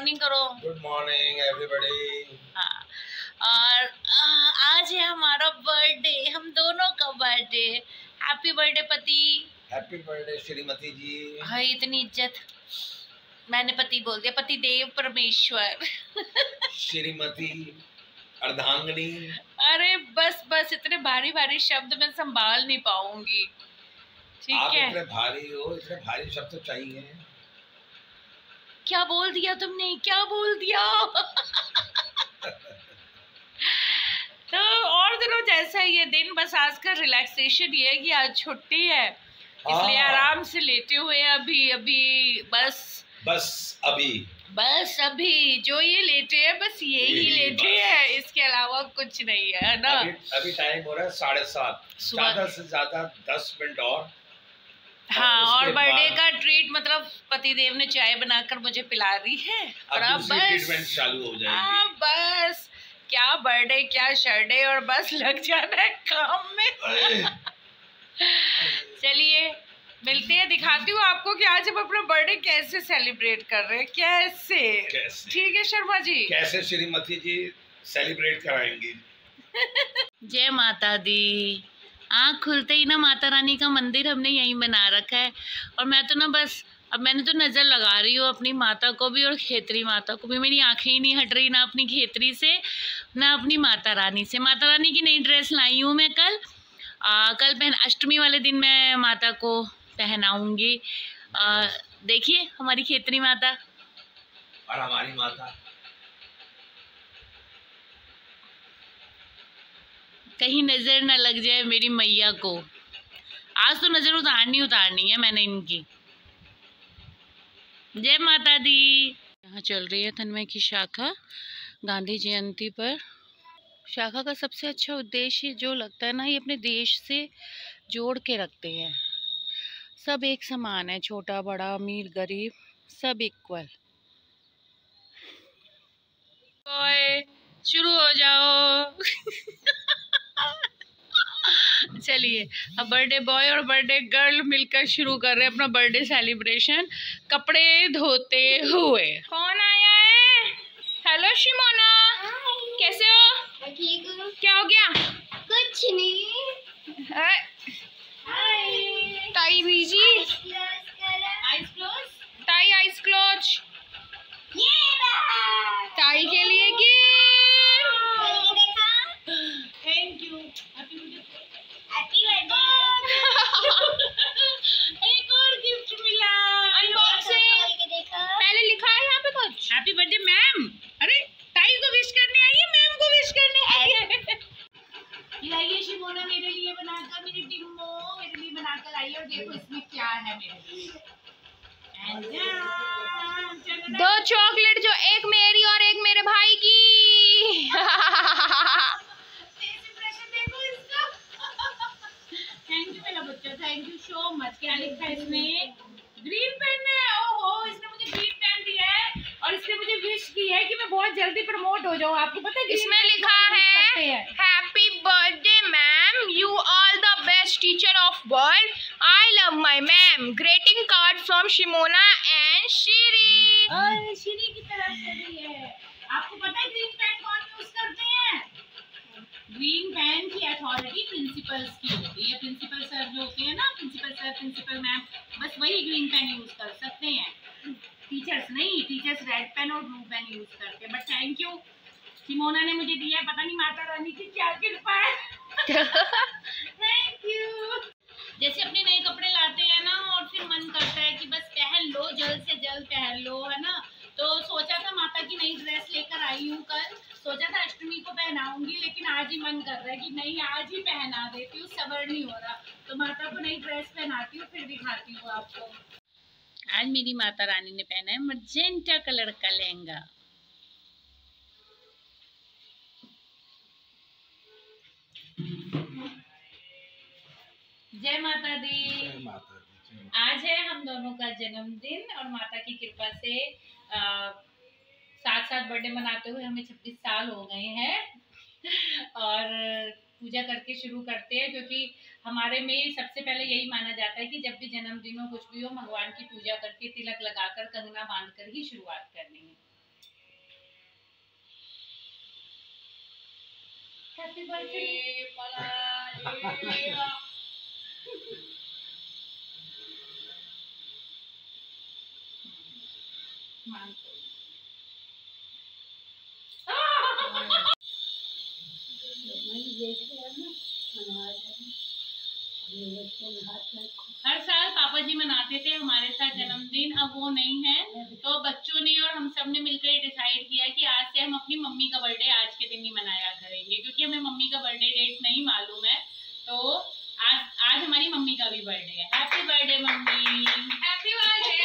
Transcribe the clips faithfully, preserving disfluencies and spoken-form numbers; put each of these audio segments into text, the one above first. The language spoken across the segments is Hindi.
मॉर्निंग करो। Good morning everybody. हाँ, और आ, आज है हमारा बर्थडे, हम दोनों का बर्थडे। हैप्पी बर्थडे पति। Happy birthday Shrimati ji. भाई इतनी इज्जत, मैंने पति बोल दिया, पति देव परमेश्वर। श्रीमती अर्धांगिनी। अरे बस बस, इतने भारी भारी शब्द मैं संभाल नहीं पाऊंगी। ठीक आप है, इतने भारी हो, इतने भारी शब्द तो चाहिए। क्या बोल दिया तुमने, क्या बोल दिया? तो और दिनों जैसा ये दिन, बस आज का रिलैक्सेशन ये है कि आज छुट्टी है, इसलिए आराम से लेटे हुए अभी अभी बस बस अभी बस अभी जो ये लेटे है बस ये ही लेटे है, इसके अलावा कुछ नहीं है, है ना। अभी, अभी टाइम हो रहा है साढ़े सात, ज्यादा से ज्यादा दस मिनट और। हाँ, और बर्थडे का ट्रीट मतलब पतिदेव ने चाय बनाकर मुझे पिला दी है और अब बस ट्रीटमेंट चालू हो जाएगी। हाँ बस, क्या बर्थडे क्या शर्डे, और बस लग जाना है काम में। चलिए मिलते हैं, दिखाती हूँ आपको कि आज हम अपना बर्थडे कैसे सेलिब्रेट कर रहे हैं। कैसे, कैसे? ठीक है शर्मा जी, कैसे श्रीमती जी सेलिब्रेट कराएंगी? जय माता दी। आँख खुलते ही ना माता रानी का मंदिर हमने यहीं बना रखा है, और मैं तो ना बस अब मैंने तो नज़र लगा रही हूँ अपनी माता को भी और खेतरी माता को भी। मेरी आंखें ही नहीं हट रही ना अपनी खेतरी से ना अपनी माता रानी से। माता रानी की नई ड्रेस लाई हूँ मैं कल आ, कल पहन अष्टमी वाले दिन मैं माता को पहनाऊंगी। देखिए हमारी खेतरी माता और हमारी माता, कहीं नजर न लग जाए मेरी मैया को। आज तो नजर उतारनी उतारनी है मैंने इनकी। जय माता दी। यहाँ चल रही है तन्मय की शाखा गांधी जयंती पर। शाखा का सबसे अच्छा उद्देश्य जो लगता है ना, ये अपने देश से जोड़ के रखते हैं। सब एक समान है, छोटा बड़ा अमीर गरीब सब इक्वल। बॉय शुरू हो जाओ। चलिए अब बर्थडे बॉय और बर्थडे गर्ल मिलकर शुरू कर रहे हैं अपना बर्थडे सेलिब्रेशन, कपड़े धोते हुए। कौन आया है? हेलो शिमोना, कैसे हो? ठीक हूँ। क्या हो गया? कुछ नहीं। ताई बीजी, आइस क्लोज, ताई आइस क्लोज, ताई के लिए थैंक यू। एक और गिफ्ट मिला, अनबॉक्सिंग। पहले लिखा है यहाँ पे कुछ, हैप्पी बर्थडे मैम। अरे ताई को विश करने आई है, मैम को विश करने आई है। लाइए शिमोना मेरे लिए बनाकर, मेरी टिम्मो मेरे लिए बनाकर आई है, और देखो इसमें क्या है मेरे लिए। दो चॉकलेट, जो एक मेरी और एक मेरे भाई की। थैंक यू मेरा बच्चा, थैंक यू सो मच। क्या लिखा है इसमें? ग्रीन पेन है। ओहो, इसने मुझे ग्रीन पेन दिया है और इसने मुझे विश की है कि मैं बहुत जल्दी प्रमोट हो जाऊँ। आपको पता है इसमें लिखा है happy birthday ma'am, you are the best teacher of world, I love my ma'am, greeting card from Shimona and Shree. और श्री की तरफ से भी है। आपको पता है ग्रीन पेन कौन यूज करते हैं? ग्रीन पेन की अथॉरिटी प्रिंसिपल्स की होती है। प्रिंसिपल सर जो होते हैं ना, प्रिंसिपल सर प्रिंसिपल मैम, बस वही ग्रीन पेन यूज कर सकते हैं, टीचर्स नहीं। टीचर्स रेड पेन और ब्लू पेन यूज करते हैं। बट थैंक यू, सिमोना ने मुझे दिया है, पता नहीं माता रानी की क्या कृपा है। Thank you. जैसे अपने नए कपड़े लाते हैं ना और फिर मन करता है कि बस पहन लो, जल्द से जल्द पहन लो, है ना। तो सोचा था माता की नई ड्रेस लेकर आई हूँ कल, सोचा था अष्टमी को पहनाऊंगी, लेकिन आज ही मन कर रहा है कि नहीं आज ही पहना देती हूँ, सबर नहीं हो रहा। तो माता को नई ड्रेस पहनाती हूँ, फिर दिखाती हूँ आपको। आज मेरी माता रानी ने पहना है मजेंटा कलर का लहंगा। जय माता दी। जय माता दी। आज है हम दोनों का जन्मदिन और माता की कृपा से आ, साथ साथ बर्थडे मनाते हुए हमें छब्बीस साल हो गए हैं। और पूजा करके शुरू करते हैं, क्योंकि हमारे में सबसे पहले यही माना जाता है कि जब भी जन्मदिन हो कुछ भी हो, भगवान की पूजा करके तिलक लगाकर कंगना बांधकर ही शुरुआत करनी है। Happy birthday. हर साल पापा जी मनाते थे हमारे साथ जन्मदिन, अब वो नहीं है, तो बच्चों ने और हम सब ने मिलकर डिसाइड किया कि आज से हम अपनी मम्मी का बर्थडे आज के दिन ही मनाया करेंगे, क्योंकि हमें मम्मी का बर्थडे डेट नहीं मालूम है। तो आज आज हमारी मम्मी का भी बर्थडे है। Happy birthday mummy. Happy birthday.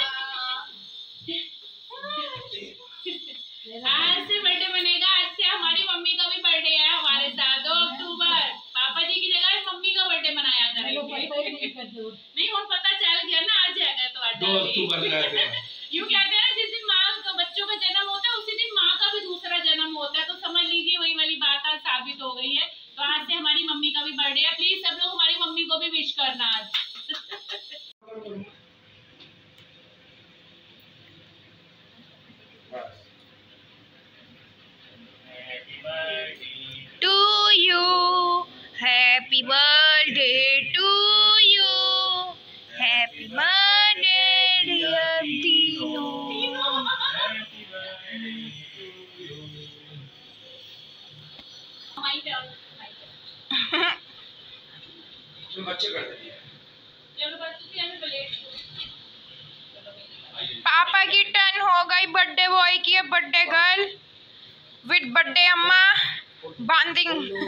आज से बर्थडे बनेगा, आज से हमारी मम्मी का भी बर्थडे है हमारे साथ। दो अक्टूबर पापा जी की जगह मम्मी का बर्थडे मनाया करेंगे। नहीं और पता चल गया ना, आज जाएगा तो दो अक्टूबर यूँ कहते हैं जिस दिन माँ का बच्चों का जन्म होता है उसी दिन माँ का भी दूसरा जन्म होता है, तो समझ लीजिए वही वाली बात आज साबित हो गई है। तो आज से हमारी मम्मी का भी बर्थडे है, प्लीज सब लोग हमारी मम्मी को भी विश करना आज। To you, happy birthday to you, happy birthday dear तीनों। बच्चे कर देंगे। पापा की टर्न हो गई, बर्थडे बॉय की है, बर्थडे गर्ल विद बर्थडे अम्मा बांधिंग।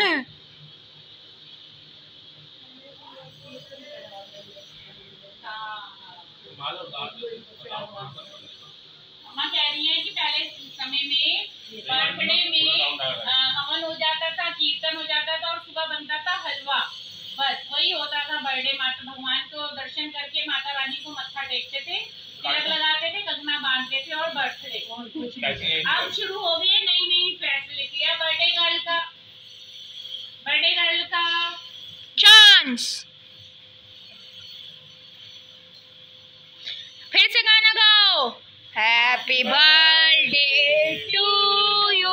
अम्मा कह रही है कि पहले समय में बर्थडे में हवन हो जाता था, कीर्तन हो जाता था और सुबह बनता था हलवा, बस वही होता था बर्थडे। माता भगवान को दर्शन करके माता रानी को मत्था टेकते थे, तिलक लगाते थे, कंगना बांधते थे और बर्थडे। अब शुरू हो गई नई नई फैसिलिटी है बर्थडे गर्ल का, बर्थडे गर्ल का चांस। फिर से गाना गाओ, happy birthday to you.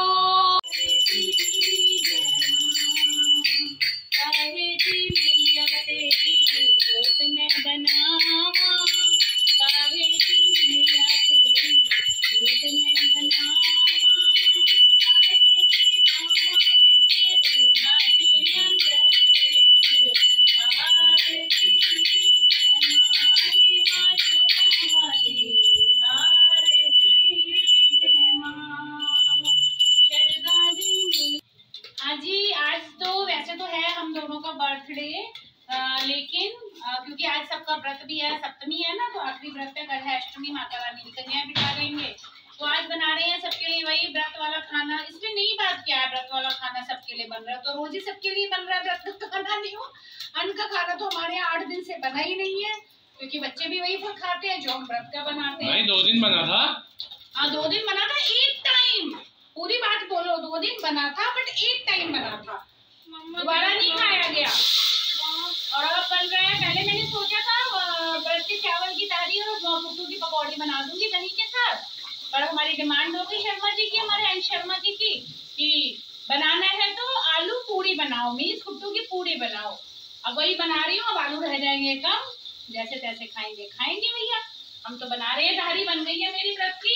Birthday, लेकिन आ, क्योंकि आज सबका व्रत भी है, सप्तमी है ना, तो आखिरी व्रत है, कल है अष्टमी, माता रानी की कन्या बिठा देंगे, तो आज बना रहे हैं सबके लिए वही व्रत वाला खाना। इसमें नई बात क्या है, व्रत वाला खाना सबके लिए बन रहा है, तो रोज ही सबके लिए बन रहा है, व्रत का खाना नहीं हो। अन्न का खाना तो हमारे यहाँ आठ दिन से बना ही नहीं है, क्योंकि बच्चे भी वही फल खाते हैं जो हम व्रत का बनाते हैं। दो दिन बना था। हाँ दो दिन बना था, एक टाइम, पूरी बात बोलो, दो दिन बना था बट एक टाइम बना था, दोबारा नहीं खाया गया। और अब बन रहा है, पहले मैंने सोचा था व्रत के चावल की तारी और पुट्टू की पकौड़ी बना दूंगी दही के साथ, पर हमारी डिमांड हो गई शर्मा जी की, हमारे अंश शर्मा जी की, कि बनाना है तो आलू पूरी बनाओ, मीन्स कुट्टू की पूरी बनाओ। अब वही बना रही हूँ, अब आलू रह जाएंगे कम, जैसे तैसे खाएंगे खाएंगे भैया, हम तो बना रहे हैं। तारी बन गई है मेरी व्रत की,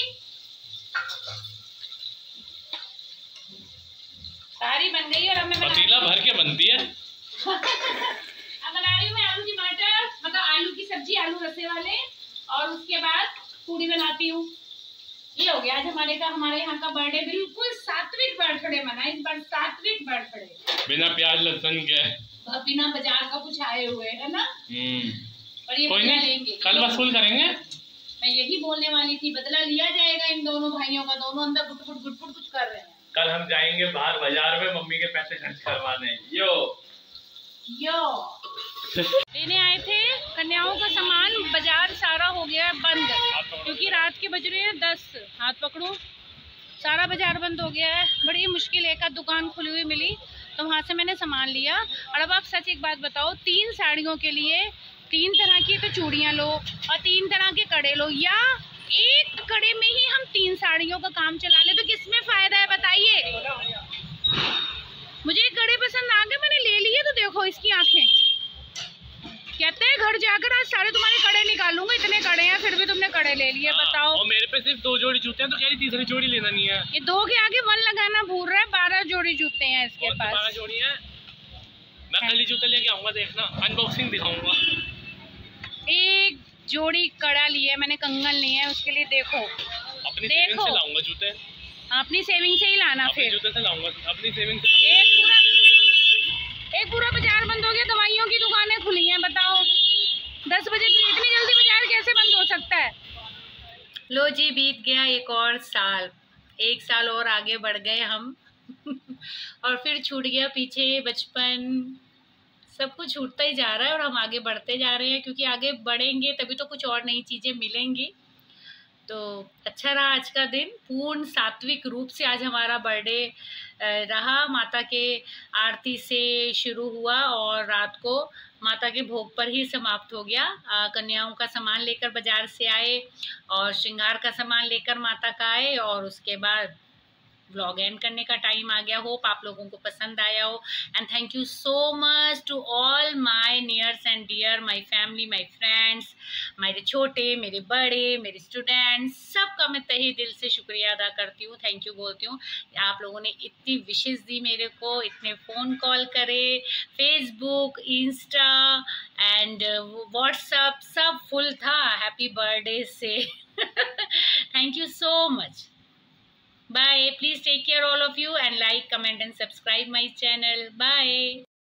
तारी बन गई और अब मैं पतीला भर के बनती है। अब बना रही हूँ मैं आलू की मटर, मतलब आलू की सब्जी, आलू रसे वाले, और उसके बाद पूरी बनाती हूँ। ये हो गया आज हमारे का हमारे यहाँ का बर्थडे, बिल्कुल सात्विक बर्थडे मना, इस बार सात्विक बर्थडे, बिना प्याज लहसुन के, बिना बाजार का कुछ आए हुए, है ना। और ये कोई बदला नहीं, लेंगे, कल वसूल करेंगे। मैं यही बोलने वाली थी, बदला लिया जाएगा इन दोनों भाइयों का, दोनों अंदर गुट गुट गुट गुट कुछ कर रहे हैं। कल हम जाएंगे बाहर बाजार में मम्मी के पैसे खर्च करवाने। यो यो लेने आए थे कन्याओं का सामान, बाजार सारा हो गया बंद, क्योंकि रात के बज रहे हैं दस, हाथ पकड़ो, सारा बाजार बंद हो गया है। बड़ी मुश्किल एक आध दुकान खुली हुई मिली, तो वहाँ से मैंने सामान लिया। और अब आप सच एक बात बताओ, तीन साड़ियों के लिए तीन तरह की तो चूड़ियाँ लो और तीन तरह के कड़े लो, या एक कड़े में ही हम तीन साड़ियों का काम चला ले, तो किसमें फायदा है बताइए। मुझे एक इसकी आंखें। कहते हैं घर जाकर आज सारे तुम्हारे कड़े निकालूंगा, इतने कड़े हैं फिर भी तुमने कड़े ले लिए। बताओ। और मेरे पे सिर्फ दो जोड़ी जूते हैं तो कह रही तीसरी जोड़ी लेना नहीं है। ये दो के आगे वन लगाना भूल रहा है। बारह जोड़ी जूते हैं इसके पास। बारह जोड़ी हैं। मैं कल ही जूते लेके आऊंगा, देखना अनबॉक्सिंग दिखाऊंगा। एक जोड़ी कड़ा लिया है मैंने, कंगन लिए हैं उसके लिए। देखो अपनी देखो सेविंग से लाऊंगा जूते। अपनी सेविंग से ही लाना। फिर जूते से लाऊंगा, अपनी सेविंग से। एक पूरा एक पूरा बाजार बंद हो गया, दवाइयों की दुकानें खुली हैं। बताओ दस बजे इतनी जल्दी बाजार कैसे बंद हो सकता है। लो जी, बीत गया एक और साल, एक साल और आगे बढ़ गए हम और फिर छूट गया पीछे बचपन। सब कुछ छूटता ही जा रहा है और हम आगे बढ़ते जा रहे हैं, क्योंकि आगे बढ़ेंगे तभी तो कुछ और नई चीज़ें मिलेंगी। तो अच्छा रहा आज का दिन, पूर्ण सात्विक रूप से आज हमारा बर्थडे रहा। माता के आरती से शुरू हुआ और रात को माता के भोग पर ही समाप्त हो गया। कन्याओं का सामान लेकर बाजार से आए और श्रृंगार का सामान लेकर माता का आए और उसके बाद व्लॉग एंड करने का टाइम आ गया। होप आप लोगों को पसंद आया हो and thank you so much to all my nears and dear, my family, my friends, मेरे छोटे, मेरे बड़े, मेरे स्टूडेंट्स, सबका मैं तहे दिल से शुक्रिया अदा करती हूँ, थैंक यू बोलती हूँ। आप लोगों ने इतनी विशेष दी मेरे को, इतने फ़ोन कॉल करे, फेसबुक, इंस्टा एंड व्हाट्सअप सब फुल था हैप्पी बर्थडे से। Thank you so much. Bye. Please take care all of you and like, comment and subscribe my channel. Bye.